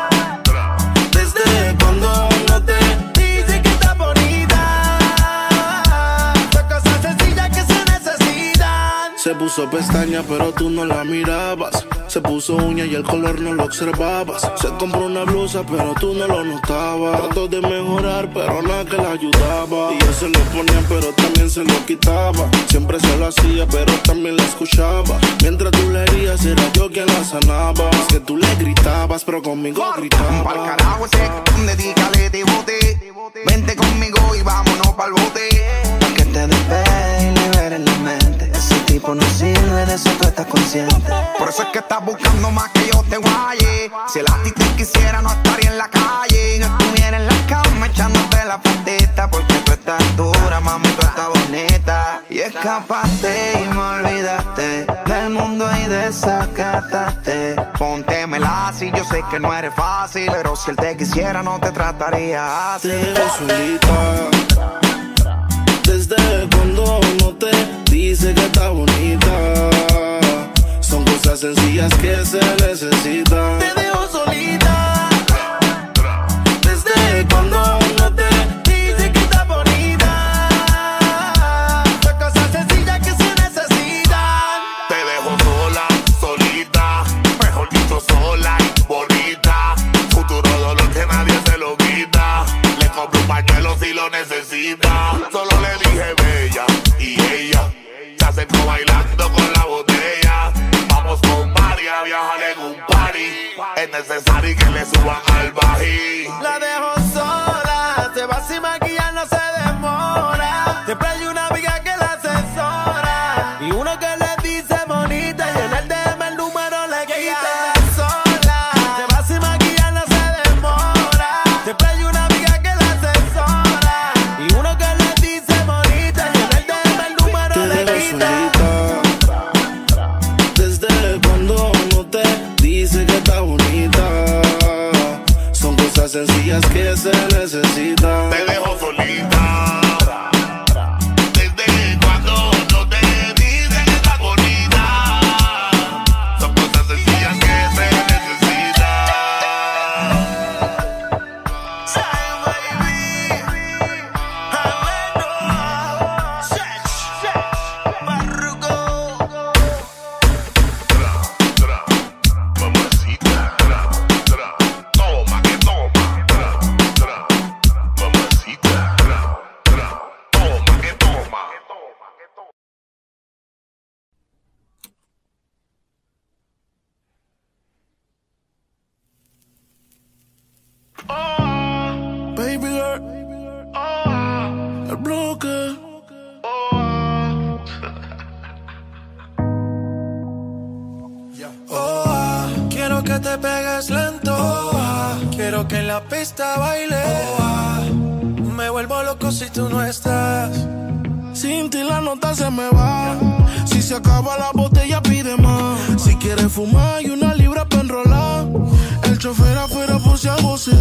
Desde cuando no te dice que está bonita. Son cosas sencillas que se necesitan. Se puso pestaña pero tú no la mirabas. Se puso uña y el color no lo observabas. Se compró una blusa pero tú no lo notabas. Trató de mejorar pero nada que la ayudaba. Y él se lo ponía pero también se lo quitaba. Siempre se lo hacía pero también la escuchaba. Mientras tú le herías era yo quien la sanaba. Es que tú le gritabas pero conmigo gritaba. Pa'l carajo ese donde dígale te bote. Vente conmigo y vámonos pa'l bote. Pa' que te despegue y liberes la mente. Ese tipo no sirve, de eso tú estás consciente. Por eso es que estás buscando más que yo te guaye. Si el a ti te quisiera no estaría en la calle. No estuviera en la cama echándote la patita. Porque tú estás dura, mami, tú estás bonita. Y escapaste y me olvidaste del mundo y desacataste. Póntemela así, yo sé que no eres fácil. Pero si él te quisiera no te trataría así. Te dejo solita. Desde cuando no te dice que está bonita. Son cosas sencillas que se necesitan. Te dejo solita. Desde cuando no te dice que está bonita. Son cosas sencillas que se necesitan. Te dejo sola, solita. Mejor dicho, sola y bonita. Futuro dolor que nadie se lo quita. Le compro un pañuelo si lo necesita. Solo le dije bella y ella se acercó bailando con la botella. Vamos con varias a viajar en un party. Es necesario que le suban al bají. La dejo sola, se va sin maquillar, no se demora. Siempre hay una amiga que la asesora y uno que le dice bonita y en el D M el número le quita. Sola, se va sin maquillar, no se demora. Siempre hay una amiga que la asesora y uno que le dice bonita y en el D M el número le quita. Desde cuando no te dice que está bonita. Son cosas sencillas que se necesitan. Te dejo solita. Desde cuando no te dice que estás bonita. Son cosas sencillas que se necesitan. Mamacita, toma que toma. Mamacita, toma que toma. Baby girl, el bloque. Oh, ah, quiero que te pegues lento. Oh, ah, quiero que en la pista baile. Oh, ah, me vuelvo loco si tú no estás. Sin ti la nota se me va. Si se acaba la botella pide más. Si quieres fumar y una libra pa' enrolar. El chofer afuera por si algo se da.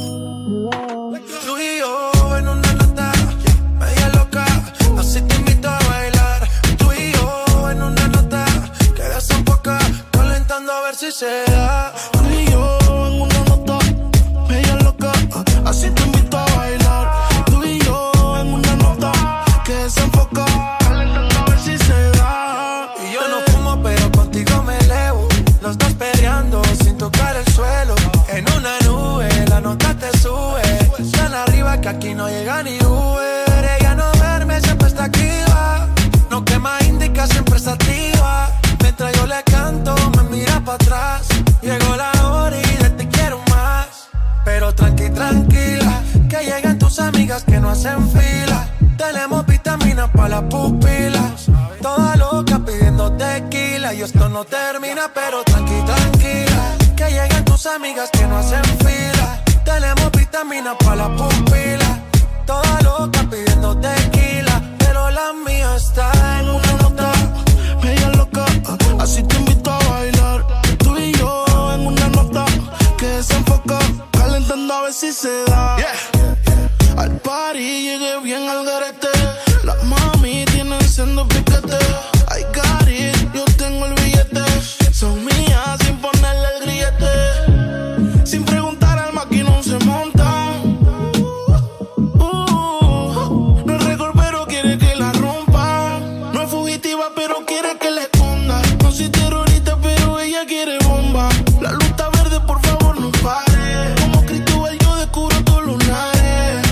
Tú y yo en una nota media loca, así te invito a bailar. Tú y yo en una nota que desenfoca, calentando a ver si se da. Tú y yo en una nota media loca, así te invito a bailar. Tú y yo en una nota que desenfoca, calentando a ver si se da. Y yo no fumo pero contigo me elevo, los dos peleando sin tocar el suelo. En una nube la nota te sube, tan arriba que aquí no llega ni Uber. Ella no duerme, siempre está activa, no quema indica, siempre está activa. Mientras yo le canto, me mira para atrás. Llegó la hora y de te quiero más. Pero tranqui, tranquila, que lleguen tus amigas que no hacen fila. Tenemos vitaminas para las pupilas. Toda loca pidiendo tequila. Y esto no termina, pero tranqui, tranquila, que lleguen tus amigas que no hacen fila. Tenemos vitaminas para las pupilas. Toda loca pidiendo tequila, pero la mía está en una nota media loca, así te invito a bailar. Tú y yo en una nota que desenfoca, calentando a ver si se da. Yeah. Al party llegué bien al garete, las mami tienen siendo piquete. I got it, yo tengo el billete, son mías sin ponerle el grillete. Sin preguntar al maquinón se montan. Uh, uh, no es récord pero quiere que la rompan. No es fugitiva pero quiere que la esconda. No soy terrorista pero ella quiere bomba. La luz está verde, por favor no pare. Como Cristóbal yo descubro todos los lunares.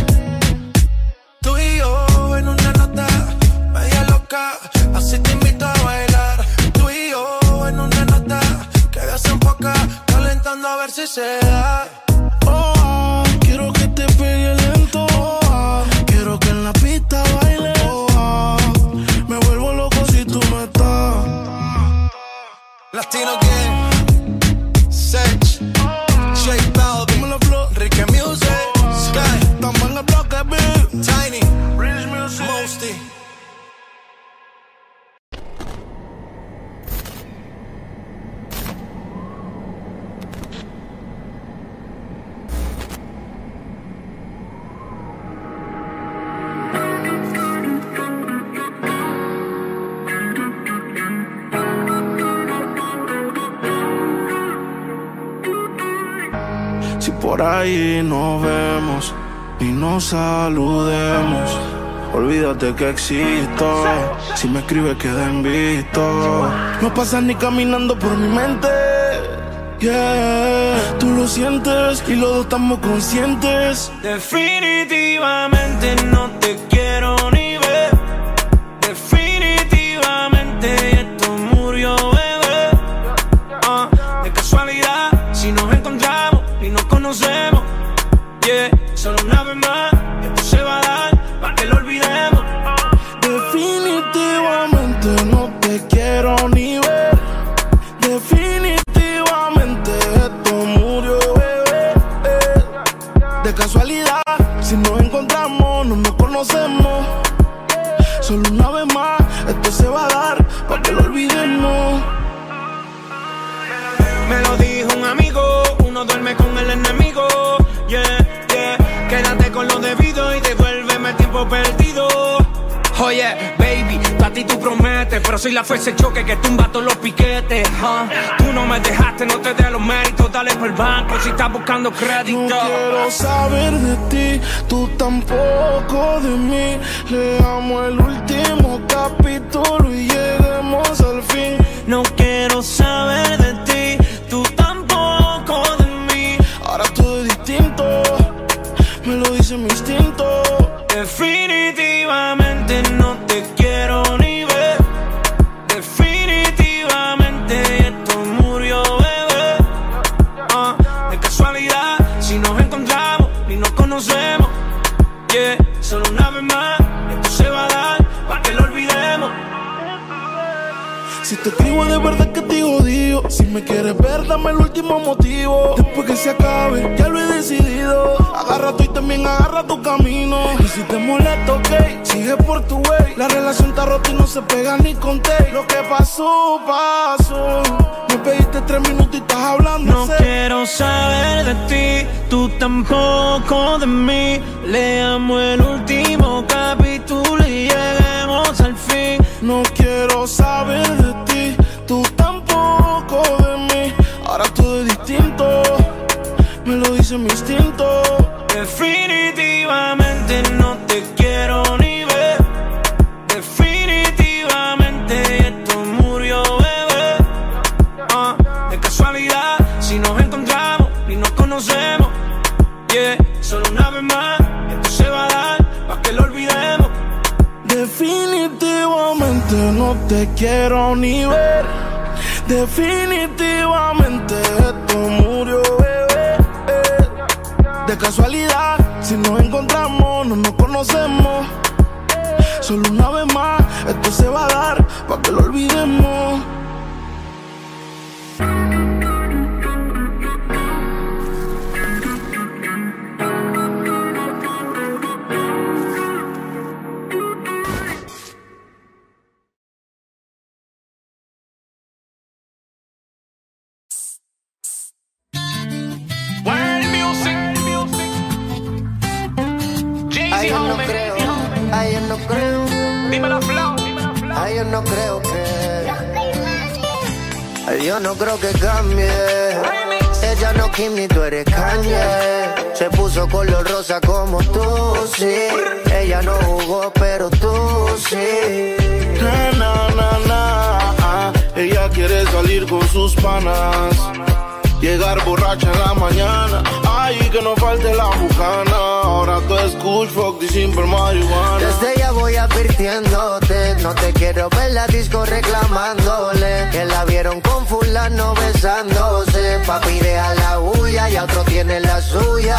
Tú y yo en una nota media loca, así te invito a bailar. Tú y yo en una nota que desenfoca, calentando a ver si se da. Oh, quiero que te pegue lento. Oh, quiero que en la pista baile. Oh, me vuelvo loco si tú no estás. Latino Gang, Sech, J Balvin, Enrique Music, Sky, estamos en el bloque, baby. Tiny, Mosty. Si por ahí nos vemos y nos saludemos, olvídate que existo. Si me escribes queda en visto. No pasas ni caminando por mi mente. Yeah, tú lo sientes y los dos estamos conscientes. Definitivamente no te quiero ni ver. Definitivamente esto murió, bebé. Uh, de casualidad, si nos encontramos y nos conocemos, yeah, solo una vez más, esto se va a dar para que lo olvidemos. Definitivamente no te quiero ni ver. Definitivamente esto murió, bebé. De casualidad, si nos encontramos, no nos conocemos. Solo una vez más, esto se va a dar para que lo olvidemos. Me lo dijo un amigo, uno duerme con el enemigo. Yeah, yeah, quédate con lo debido y devuélveme el tiempo perdido. Oye, baby, a ti tú prometes, pero soy la fuerza de choque que tumba todos los piquetes. huh? Tú no me dejaste, no te dé los méritos, dale por el banco si estás buscando crédito. No quiero saber de ti, tú tampoco de mí. Leamos el último capítulo y lleguemos al fin. No quiero saber de ti, tú tampoco de mí. Ahora todo es distinto, me lo dice mi instinto. Definitivamente no te quiero ni ver. Definitivamente esto murió, bebé. Uh, de casualidad, si nos encontramos y nos conocemos, yeah, solo una vez más, esto se va a dar para que lo olvidemos. Si te escribo de verdad que te odio. Si me quieres ver, dame el último motivo. Después que se acabe, ya lo he decidido. Agarra tú y también agarra tu camino. Y si te molesta, ok, sigue por tu way. La relación está rota y no se pega ni con té. Lo que pasó, pasó. Me pediste tres minutos y estás hablando. No quiero saber de ti, tú tampoco de mí. Leamos el último capítulo y lleguemos al fin. No quiero saber de ti, tú tampoco de mí. Ahora todo es distinto, me lo dice mi instinto. Definitivamente no te quiero ni ver. Definitivamente esto murió, bebé. Ah, de casualidad, si nos encontramos y nos conocemos, yeah, solo una vez más, esto se va a dar pa' que lo olvidemos. Definitivamente no te quiero ni ver. Definitivamente esto murió, bebé. De casualidad, si nos encontramos, no nos conocemos. Solo una vez más, esto se va a dar pa' que lo olvidemos. Ay, yo no creo, ay, yo no creo. Dímelo, Flow. Ay, yo no creo que. Ay, yo no creo que cambie. Ella no Kim ni tú eres Kanye. Se puso color rosa como tú, sí. Ella no jugó, pero tú sí. Na, na, na, na. Ella quiere salir con sus panas, llegar borracha en la mañana. Ay, que no falte la bucana. Ahora tú es Kush, fuck y simple marihuana. Desde ya voy advirtiéndote, no te quiero ver la disco reclamándole que la vieron con fulano besándose. Papi deja la bulla y a otro tiene la suya.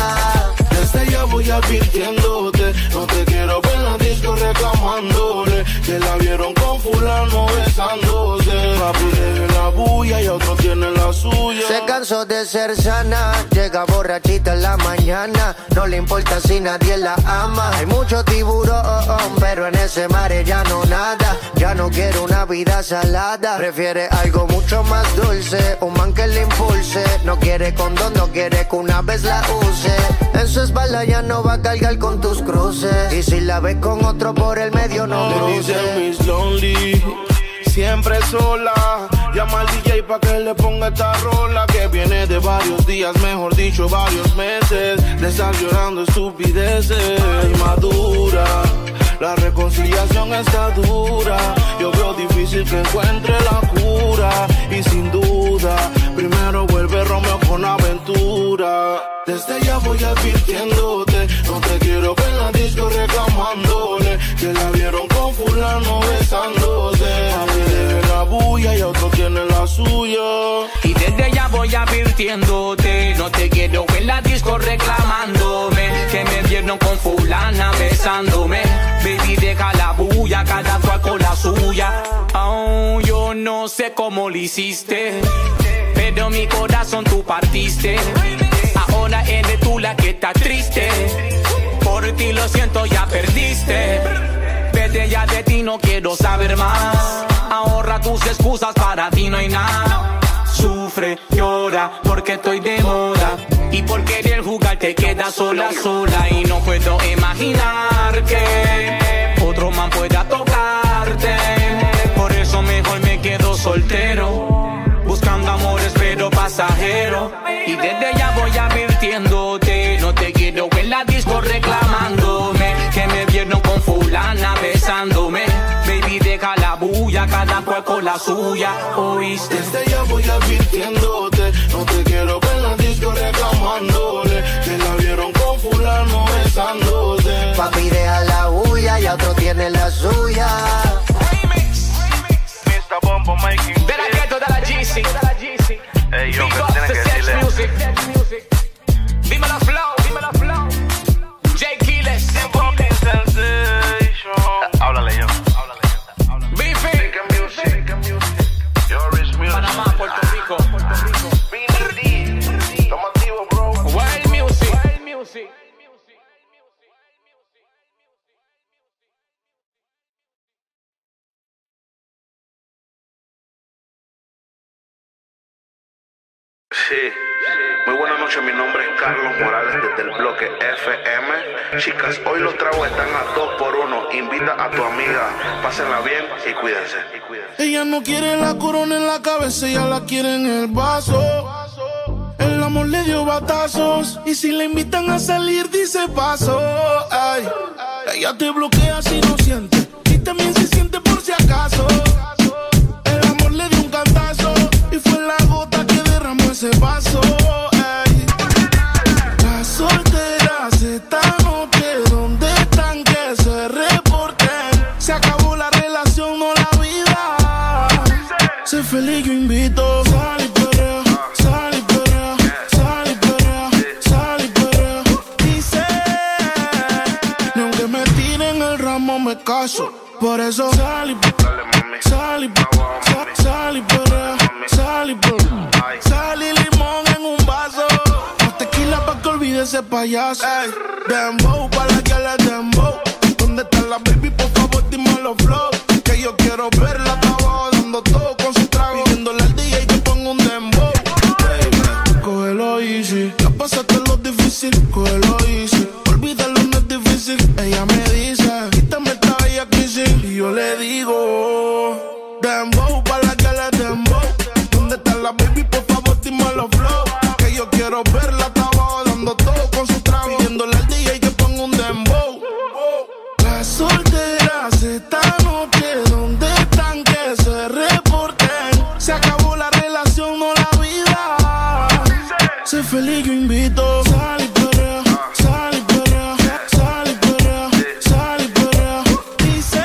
Desde ya voy advirtiéndote, no te quiero ver la disco reclamándole que la vieron con fulano besándose. Papi deja la bulla y a otro tiene la suya. Se cansó de ser sana, llega borrachita en la mañana. No le importa si nadie la ama. Hay mucho tiburón, pero en ese mar ya no nada. Ya no quiere una vida salada, prefiere algo mucho más dulce. Un man que le impulse, no quiere condón, no quiere que una vez la use. En su espalda ya no va a cargar con tus cruces. Y si la ves con otro por el medio no le dice cruce. Miss Lonely, siempre sola. Llama al D J pa' que le ponga esta rola, que viene de varios días, mejor dicho varios meses, de estar llorando estupideces. Madura, la reconciliación está dura. Yo veo difícil que encuentre la cura. Y sin duda, primero vuelve Romeo con aventura. Desde ya voy advirtiéndote, no te quiero ver en la disco reclamándole que la vieron con fulano besándose. A mí deje la bulla y a otro tiene la suya. Y desde ya voy advirtiéndote, no te quiero ver en la disco reclamándome que me vieron con fulana besándome. Baby, deja la bulla, cada cual con la suya. Oh, yo no sé cómo lo hiciste, pero mi corazón tú partiste. Ahora eres tú la que está triste, por ti lo siento, ya perdiste. Vete ya de ti, no quiero saber más. Ahorra tus excusas, para ti no hay nada. Sufre, llora, porque estoy de moda. Y por querer jugar te quedas sola, sola. Y no puedo imaginar que otro man pueda tocarte. Por eso mejor me quedo soltero, buscando amores pero pasajero. Y desde ya voy advirtiéndote, no te quiero en la disco reclamándome que me vieron con fulana besándome. Baby, deja la bulla, cada cual con la suya, ¿oíste? Desde ya voy advirtiéndote, no te quiero ver en la disco reclamándole que la vieron con fulano besándose. Papi deja la bulla y a otro tiene la suya. mister Bombo making De la gueto de la G C. Ey, yo, Big ¿qué up tienes to que Sex decirle? Music. Dímelo Flow, dímelo Flow. J Kiles. Fucking sensation. Háblale yo. Beefy. Your rich music. Panamá, Puerto Rico. Beanie D. Estamos activos, bro. Wild Music. Wild Music. Sí, muy buenas noches, mi nombre es Carlos Morales desde el bloque F M. Chicas, hoy los tragos están a dos por uno. Invita a tu amiga, pásenla bien y cuídense. Ella no quiere la corona en la cabeza, ella la quiere en el vaso. El amor le dio batazos y si le invitan a salir dice paso. Ay, ella te bloquea si no siente y también se siente por si acaso. El amor le dio un cantazo y fue la gota que derramó ese vaso. Ay, las solteras esta noche, ¿dónde están? Que se reporten. Se acabó la relación, no la vida. Sé feliz, yo invito. Sal y perrea, sal y perrea, sal y perrea, sal y perrea. Dice, ni aunque me tiren el ramo me caso. Por eso sal y perrea, sal y perrea, sal y perrea, sal y perrea. Sal y limón en un vaso. Más tequila pa' que olvide ese payaso. Ey, dembow, pa' la que le dembow. ¿Dónde está la baby? Por favor, dime los flow. Que yo quiero verla, está abajo dando todo con su trago. Pidiéndole al D J que ponga un dembow. Baby, cógelo easy. Ya pasaste lo difícil, cógelo easy. Olvídalo, no es difícil. Ella me dice, quítame esta bella crisis. Y yo le digo, dembow, pa' la que le dembow. ¿Dónde está la baby? Por favor, dime los flow. Que yo quiero verla, está abajo dando todo con su trago. Pidiéndole al D J que ponga un dembow. Las solteras esta noche, ¿dónde están? Que se reporten. Se acabó la relación, no la vida. Sé feliz, yo invito. Sal y perrea, sal y perrea, sal y perrea, sal y perrea. Dice,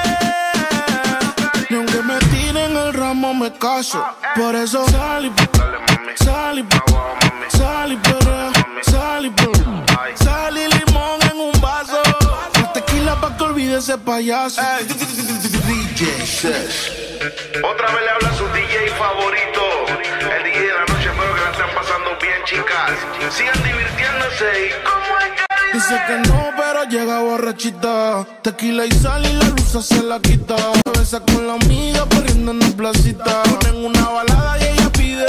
ni aunque me tiren el ramo me caso. Por eso sal y perrea, sal y perrea, sal y perrea, sal y perrea. Sal y limón en un vaso. Más tequila pa' que olvide ese payaso. Ey, D J Sesh. Otra vez le habla a su D J favorito, el D J de la noche. Espero que la estén pasando bien, chicas. Sigan divirtiéndose. ¿Y cómo es que dice? Dice que no, pero llega borrachita. Tequila y sal y la luz se la quita. Besa con la amiga corriendo en la placita. Ponen una balada y ella pide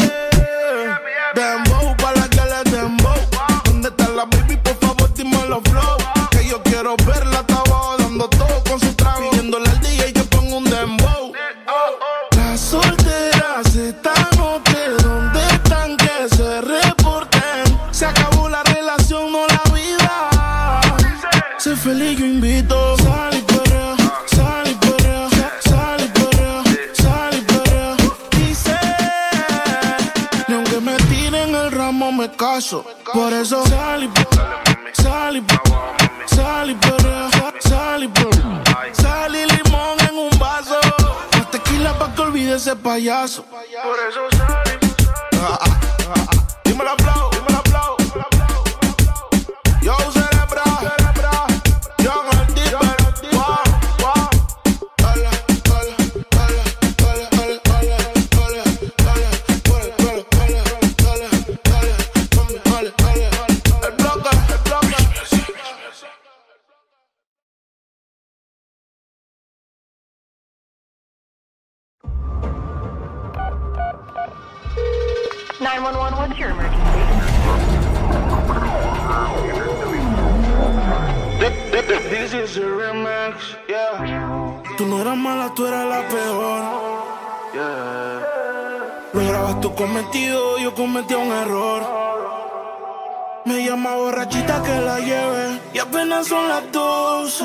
dembow, pa' la que le dembow. ¿Dónde está la baby? Por favor, dime los flow. Que yo quiero verla, está abajo dando todo con su trago. Pidiéndole al D J que ponga un dembow. Las solteras esta noche, ¿dónde están? Que se reporten. Se acabó la relación, no la vida. Sé feliz, yo invito. Sal y perrea, sal y perrea, sal y perrea, sal y perrea. Dice, ni aunque me tiren el ramo me caso. Por eso sal y perrea, sal y perrea, sal y perrea, sal y perrea. Sal y limón en un vaso. Más tequila pa' que olvide ese payaso. Por eso sal y ah, ah, ah, ah. Dímelo flow, dímelo flow. Yo cerebra, cerebra. Yo en el dipper. Wow, wow. Dale, dale, dale, dale, dale, dale, dale, dale, por el pelo, dale, dale, dale, dale, dale, dale. El bloque, el bloque. nine one one, what's your emergency? This is a remix, yeah. Tú no eras mala, tú eras la peor, yeah. Lograbas tu cometido, yo cometía un error. Me llama borrachita que la lleve y apenas son las doce.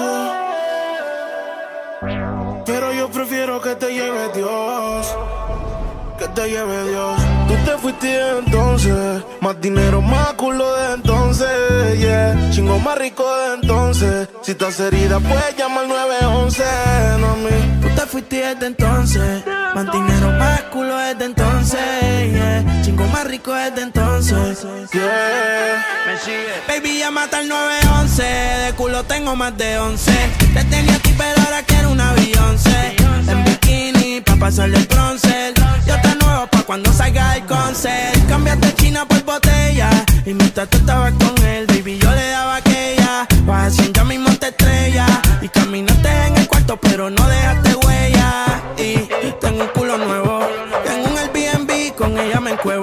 Pero yo prefiero que te lleve Dios, que te lleve Dios. Tú te fuiste entonces, más dinero, más culo de entonces, yeah. Chingo más rico de entonces. Si estás herida, puedes llamar nueve once, no a mí. Tú te fuiste desde entonces, más dinero, más culo desde entonces, yeah. Chingo más rico desde entonces, yeah. Me sigue. Baby, llámate al nueve once, de culo tengo más de once. Te tenía a ti, pero ahora quiero una Beyoncé. En bikini, pa' pasarle el bronce. Yo te nuevo pa' cuando salga el concert. Cambiaste China por botella y mientras tú estabas con él, baby, yo le daba aquella. Vas haciendo ya mismo te estrella y caminaste en el cuarto, pero no dejaste huella. Y tengo un culo nuevo, tengo un Airbnb, con ella me encuevo.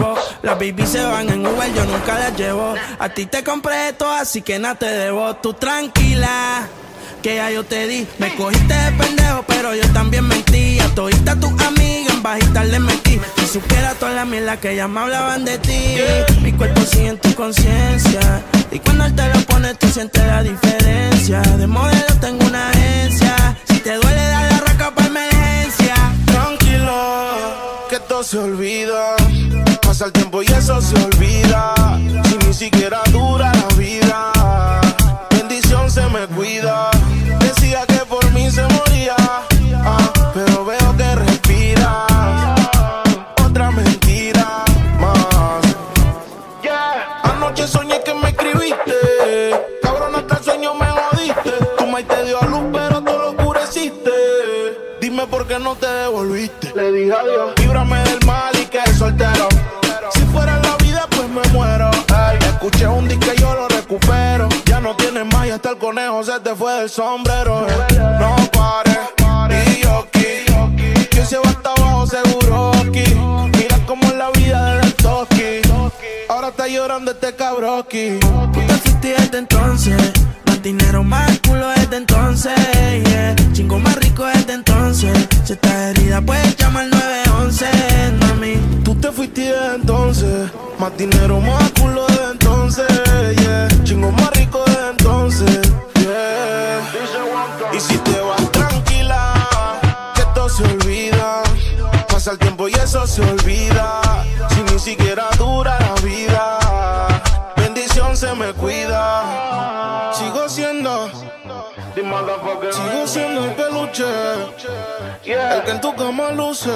Las baby se van en Uber, yo nunca las llevo. A ti te compré esto, así que nada te debo. Tú tranquila, que ya yo te di. Me cogiste de pendejo, pero yo también mentí. A todita tus amigas en bajita les metí. Si supiera toda la mierda que ellas me hablaban de ti. Mi cuerpo sigue en tu conciencia, y cuando él te lo pone tú sientes la diferencia. De modelo tengo una agencia, si te duele dar la raca pa' emergencia. Tranquilo, que todo se olvida. Pasa el tiempo y eso se olvida. Si ni siquiera dura la vida, bendición se me cuida. Decía que por mí se moría, ah, pero veo que respira. Otra mentira más. Yeah. Anoche soñé que me escribiste. Cabrón, hasta el sueño me jodiste. Tu maíz te dio a luz, pero tú lo oscureciste. Dime por qué no te devolviste. Le dije adiós. Líbrame del mal y que soltero. Si fuera la vida, pues me muero. Ay, escuché un disco y yo lo recupero. Ya no tienes más y hasta el conejo se te fue del sombrero. No pares, y yo aquí. Que se va hasta abajo seguro aquí. Mira cómo es la vida del toki. Ahora está llorando este cabroki. Tú te fuiste desde entonces. Más dinero, más culo desde entonces, yeah. Chingo más rico desde entonces. Si estás herida puedes llamar al nueve once, mami. Tú te fuiste desde entonces. Más dinero, más culo desde entonces, yeah. Chingo más rico desde entonces, yeah. Y si te vas tranquila, que todo se olvida. Pasa el tiempo y eso se olvida. Si ni siquiera dura la vida, bendición se me cuida. Sigo siendo, sigo siendo el peluche, el que en tu cama luce.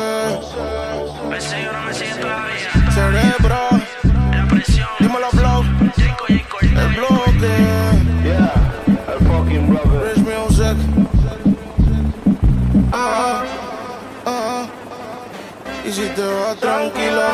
Cerebro, dímelo flow, el bloque, el fucking brother. Rich music. Ah, ah, y si te vas tranquilo.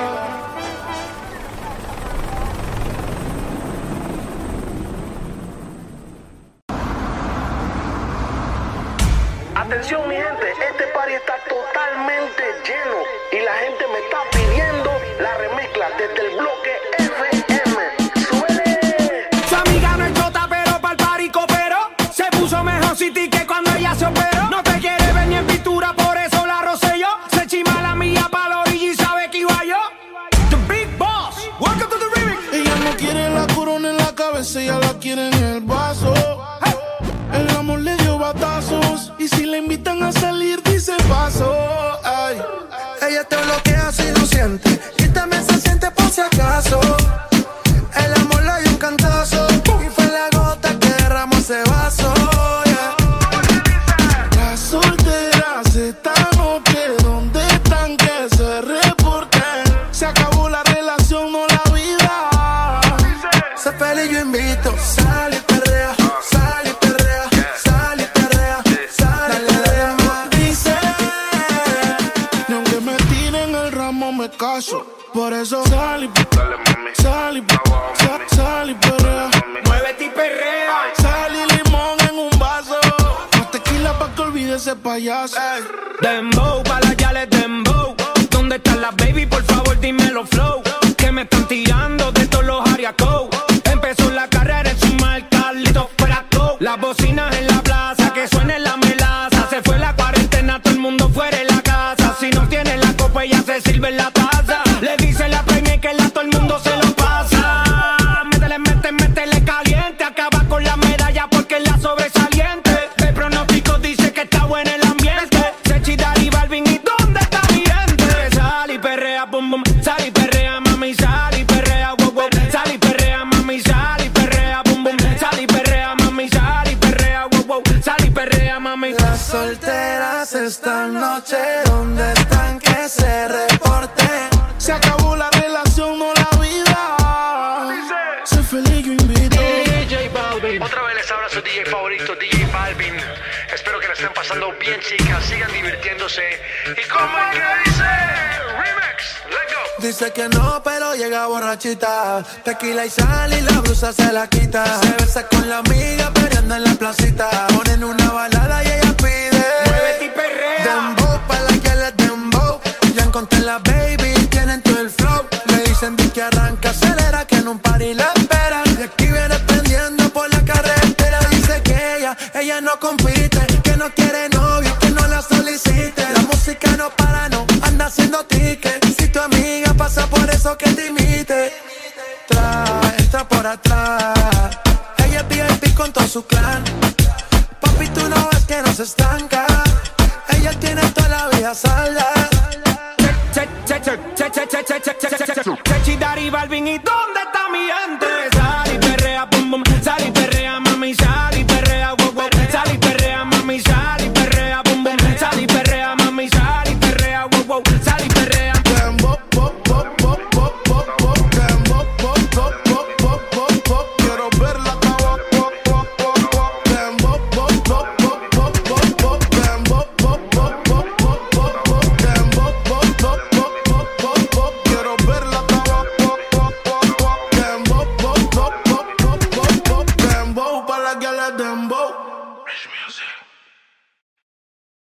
Atención mi gente, este party está totalmente lleno y la gente me está pidiendo la remezcla desde el bloque F M. ¡Súbele! Su amiga no es chota, pero pa'l party cooperó. Se puso mejor City que cuando ella se operó. No te quiere ver ni en pintura, por eso la rocé yo. Se chima la mía pa' la orilla y sabe que iba yo. The Big Boss, welcome to the remix. Ella no quiere la corona en la cabeza, ella la quiere en el vaso. Hey. El amor le dio batazos y si le invitan a salir dice paso. Ay. Ella te bloquea si lo siente y también se siente por si acaso. El amor le dio un cantazo y fue la gota que derramó ese vaso, yeah. Las solteras esta noche, ¿dónde están? Que se reporten. Se acabó la relación, no la vida. Sé feliz, yo invito, sal y perrea, sal y perrea, sal y perrea, sal y perrea. Dice, ni aunque me tiren el ramo me caso. Por eso sal y sal y sal, sal y perrea. Muévete y perrea. Sal y limón en un vaso. Más tequila pa' que olvide ese payaso. Dembow, pa' las yales dembow. ¿Dónde están las baby? Por favor dímelo flow. Que me están tirando de todos los ariacos. Empezó la carrera en su marca, listo fuera todo. Las bocinas en la plaza, que suene la melaza. Se fue la cuarentena, todo el mundo fuera de la casa. Si no tiene la copa ella se sirve en la taza. Le dice la premia que la todo el mundo se lo pasa. Métele, métele, métele caliente. Acaba con la medalla porque es la sobresaliente. El pronóstico dice que está bueno el ambiente. Sechi, Dari, Balvin, ¿y dónde está mi gente? Sal y perrea, bum bum. Sal y perrea, mami, sal y perrea, wow wow. Sal y perrea, mami, sal y perrea, bum bum. Sal y perrea, mami, sal y perrea, wow wow. Sal y perrea, mami. Las solteras esta noche, ¿dónde están? Que se reporten. Se acabó la relación, no la vida. Sé feliz, yo invito. D J Balvin. Otra vez les habla su D J favorito, D J Balvin. Espero que la estén pasando bien, chicas. Sigan divirtiéndose. ¿Y cómo es que dice? Remix, let's go. Dice que no, pero llega borrachita. Tequila y sal y la blusa se la quita. Se besa con la amiga peleando en la placita. Ponen una balada y ella pide. Muévete y perrea. Dembow, pa' la que les dembow. Ya encontré la baby, tienen todo el flow. Me dicen que arranca, acelera, que en un party la espera. Y aquí viene prendiendo por la carretera. Dice que ella, ella no compite, que no quiere novio, que no la solicite. La música no para, no anda haciendo ticket. Si tu amiga pasa por eso que te imite. Trae, entra por atrás. Ella es V I P con todo su clan. Papi, tú no ves que no se estanca. Ella tiene toda la vida salda. Chechi, Daddy, Balvin y todo.